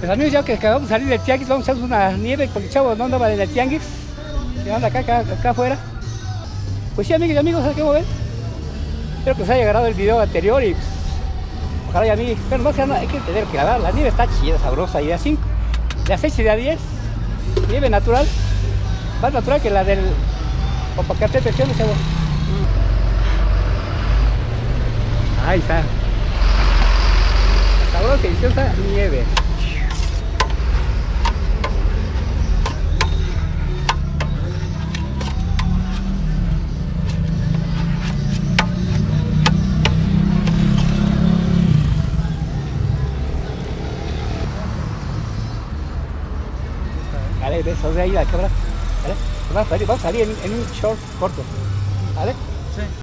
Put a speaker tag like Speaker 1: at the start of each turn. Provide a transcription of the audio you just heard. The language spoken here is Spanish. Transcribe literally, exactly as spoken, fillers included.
Speaker 1: Pues amigos, ya que acabamos de salir del tianguis, vamos a echarnos una nieve porque el chavo no andaba en el tianguis, que anda acá, acá, acá afuera. Pues sí, amigos y amigos, ¿sabes qué mover? Espero que os haya agradado el video anterior y pues, ojalá y a mí, pero más que nada hay que entender que la verdad la nieve está chida, sabrosa, y de a cinco, de a seis y de a diez, nieve natural, más natural que la del Popocatépetl, ¿sí, chavo? Ahí está. La sabrosa y deliciosa nieve. Vale, besos de ahí la cámara. ¿Vale? Vamos a salir, vamos a salir en, en un short corto. ¿Vale? Sí.